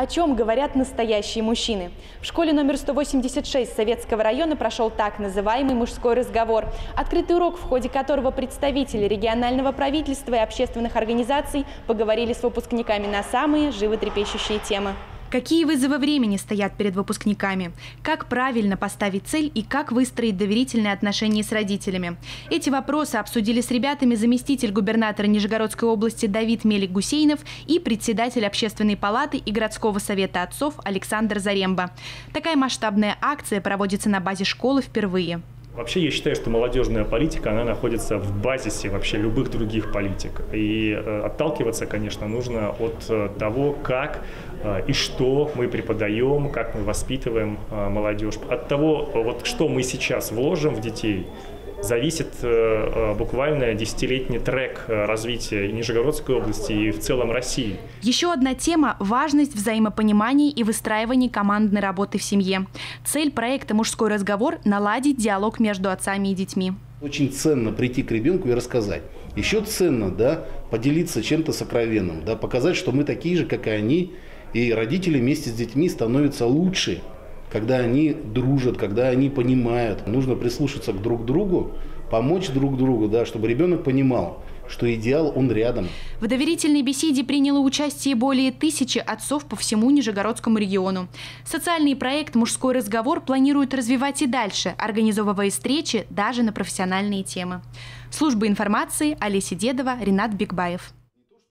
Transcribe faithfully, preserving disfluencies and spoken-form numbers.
О чем говорят настоящие мужчины? В школе номер сто восемьдесят шесть Советского района прошел так называемый мужской разговор. Открытый урок, в ходе которого представители регионального правительства и общественных организаций поговорили с выпускниками на самые животрепещущие темы. Какие вызовы времени стоят перед выпускниками? Как правильно поставить цель и как выстроить доверительные отношения с родителями? Эти вопросы обсудили с ребятами заместитель губернатора Нижегородской области Давид Мелик-Гусейнов и председатель Общественной палаты и городского совета отцов Александр Заремба. Такая масштабная акция проводится на базе школы впервые. Вообще, я считаю, что молодежная политика, она находится в базисе вообще любых других политик. И э, отталкиваться, конечно, нужно от э, того, как э, и что мы преподаем, как мы воспитываем э, молодежь. От того, вот, что мы сейчас вложим в детей, зависит э, буквально десятилетний трек развития и Нижегородской области, и в целом России. Еще одна тема – важность взаимопонимания и выстраивания командной работы в семье. Цель проекта «Мужской разговор» – наладить диалог между отцами и детьми. Очень ценно прийти к ребенку и рассказать. Еще ценно, да, поделиться чем-то сокровенным, да, показать, что мы такие же, как и они, и родители вместе с детьми становятся лучше. Когда они дружат, когда они понимают, нужно прислушаться к друг другу, помочь друг другу, да, чтобы ребенок понимал, что идеал, он рядом. В доверительной беседе приняло участие более тысячи отцов по всему Нижегородскому региону. Социальный проект «Мужской разговор» планирует развивать и дальше, организовывая встречи даже на профессиональные темы. Служба информации, Олеся Дедова, Ринат Бекбаев.